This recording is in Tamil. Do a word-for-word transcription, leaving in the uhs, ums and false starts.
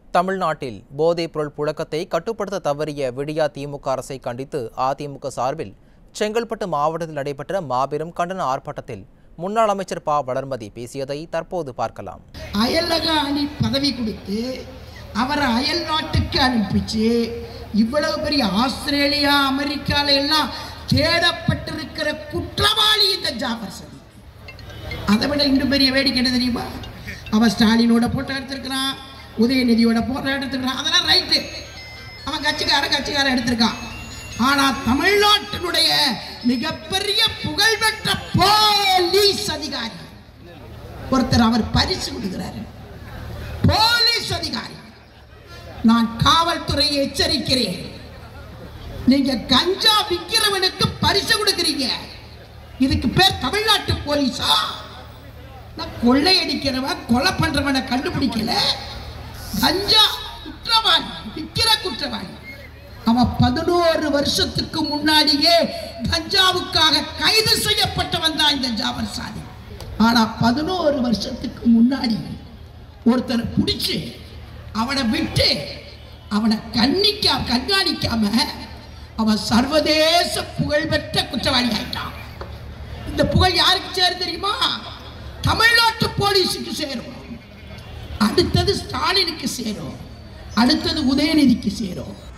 தமிழ்நாட்டில் போதைப்பொருள் புழக்கத்தை கட்டுப்படுத்த தவறிய விடியா திமுக அரசை கண்டித்து அதிமுக சார்பில் செங்கல்பட்டு மாவட்டத்தில் நடைபெற்ற மாபெரும் கண்டன ஆர்ப்பாட்டத்தில் முன்னாள் அமைச்சர் ப வளர்மதி பேசியதை தற்போது பார்க்கலாம். அயலக அணி பதவி கொடுத்து அவரை அயல் நாட்டுக்கு அனுப்பிச்சு இவ்வளவு பெரிய ஆஸ்திரேலியா அமெரிக்கால எல்லாம் தேடப்பட்டிருக்கிற குற்றவாளி இந்த ஜாஃபர் சதீக். அதை விட இன்னும் பெரிய வேடிக்கை என்ன தெரியுமா? அவன் ஸ்டாலினோட போட்டோ எடுத்திருக்கிறான், உதயநிதியோட போட்டோ எடுத்துக்கிறான். அதெல்லாம் ரைட்டு, அவன் கட்சிக்கார கட்சிக்கார எடுத்திருக்கான். ஆனால் தமிழ்நாட்டினுடைய மிகப்பெரிய புகழ்பெற்ற போலீஸ் அதிகாரி ஒருத்தர் அவர் பரிசு கொடுக்கிறார். போலீஸ் அதிகாரி, நான் காவல்துறையை எச்சரிக்கிறேன், நீங்க கஞ்சா விற்கிறவனுக்கு பரிசு கொடுக்கிறீங்க, இதுக்கு பேர் தமிழ்நாட்டு போலீஸா? கொள்ளையடிக்கிறவன் கொலை பண்றவனை கண்டுபிடிக்கல, கஞ்சா குற்றவாளி விற்கிற குற்றவாளி. அவன் பதினோரு வருஷத்துக்கு முன்னாடியே கஞ்சாவுக்காக கைது செய்யப்பட்டவன் தான் இந்த ஜாஃபர் சதீக். ஆனா பதினோரு வருஷத்துக்கு முன்னாடி ஒருத்தரை பிடிச்சு அவனை விட்டு அவனை கண்ணிக்கா கண்காணிக்காம அவன் சர்வதேச புகழ்பெற்ற குற்றவாளி ஆயிட்டான். இந்த புகழ் யாருக்கு சேரும் தெரியுமா? தமிழ்நாட்டு போலீஸுக்கு சேரும், அடுத்தது ஸ்டாலினுக்கு சேரும், அடுத்தது உதயநிதிக்கு சேரும்.